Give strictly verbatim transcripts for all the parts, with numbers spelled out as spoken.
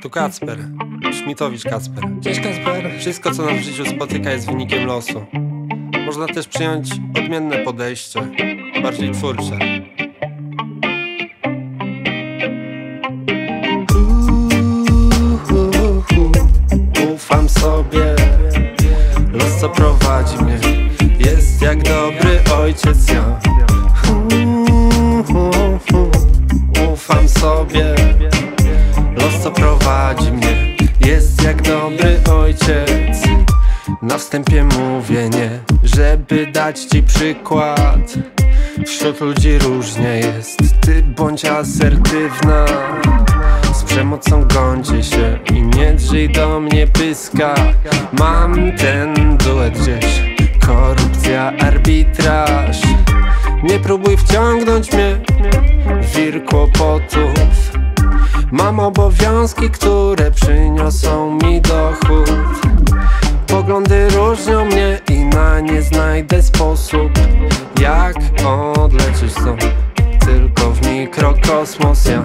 Tu Kacper, Szmitowicz Kacper. Cześć Kacper. Wszystko, co nas w życiu spotyka, jest wynikiem losu. Można też przyjąć odmienne podejście, bardziej twórcze. Ufam sobie, los co prowadzi mnie jest jak dobry ojciec ja. Ufam sobie, los co prowadzi mnie jest jak dobry ojciec. Na wstępie mówię nie, żeby dać ci przykład. Wśród ludzi różnie jest, ty bądź asertywna. Z przemocą gącie się i nie drzyj do mnie pyska. Mam ten duet gdzieś, korupcja, arbitraż. Nie próbuj wciągnąć mnie w wir kłopotów. Mam obowiązki, które przyniosą mi dochód. Poglądy różnią mnie i na nie znajdę sposób, jak odlecieć stąd, tylko w mikrokosmos ja.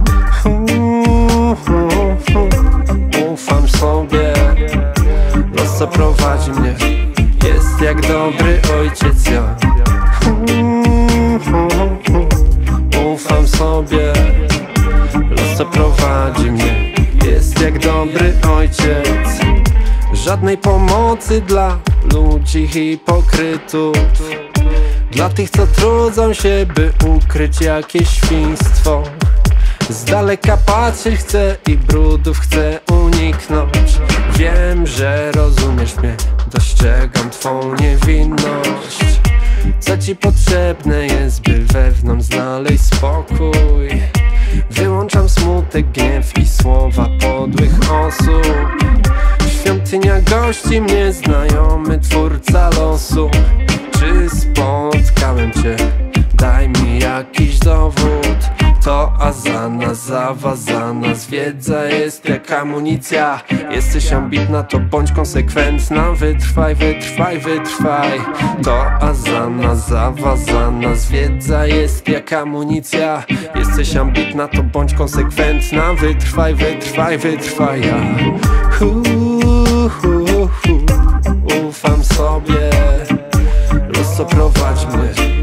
Ufam sobie, los co prowadzi mnie jest jak dobry ojciec ja. Ufam sobie, los co prowadzi mnie jest jak dobry ojciec. Żadnej pomocy dla ludzi hipokrytów, dla tych co trudzą się, by ukryć jakieś świństwo. Z daleka patrzeć chcę i brudów chcę uniknąć. Wiem, że rozumiesz mnie, dostrzegam twą niewinność. Co ci potrzebne jest, by wewnątrz znaleźć spokój? Wyłączam smutek, gniew i słowa podłych osób. Świątynia gości mnie, znajomy twórca losu. Czy spotkałem cię? Daj mi jakiś dowód. To azana, zawazana, wiedza jest jak amunicja. Jesteś ambitna, to bądź konsekwentna. Wytrwaj, wytrwaj, wytrwaj. To azana, zawazana, wiedza jest jak amunicja. Jesteś ambitna, to bądź konsekwentna. Wytrwaj, wytrwaj, wytrwaj ja. Ufam sobie, los co prowadzi mnie